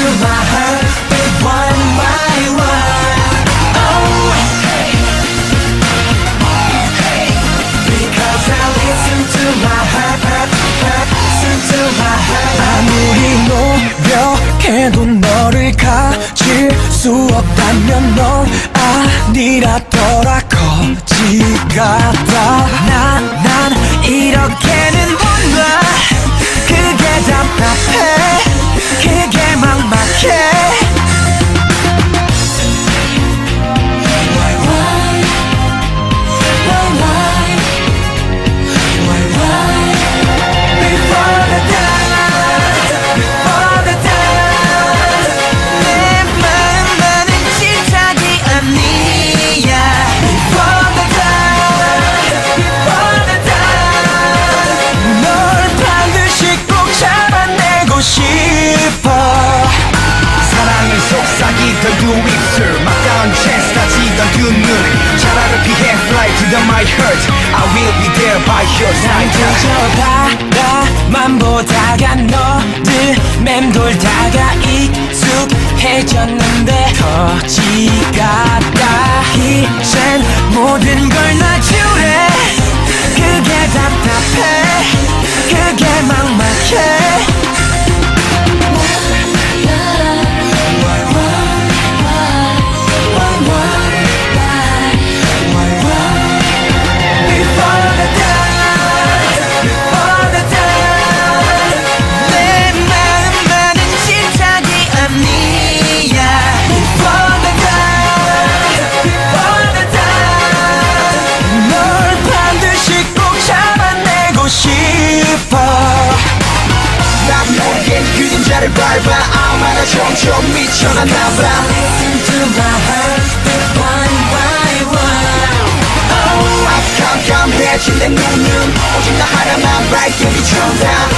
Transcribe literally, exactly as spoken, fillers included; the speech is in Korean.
my heartbeat one by one. Oh, hey, hey, because I listen to my heart, heart, heart, listen to my heart. 아무리 노력해도 너를 가질 수 없다면 넌 아니라더라. 거지 같아. 난, 난 이렇게는 못 놔. 그게 답답해. 그게 막막해. 속삭이던 두 입술 막다운 chance 다치던 두 눈 차라리 피해 fly to the my heart. I will be there by your side. 난 그저 바라만 보다가 너를 맴돌다가 익숙해졌는데 거지 같다. 이젠 모든 걸 놔주래. 그게 답답해. 그게 막막해. 그림자를 밟아 아마나 점점 미쳐나나봐. Listen to my heart one by one. Oh, 깜깜해진 내 눈은 오직 나 하나만 밝게 비춰다.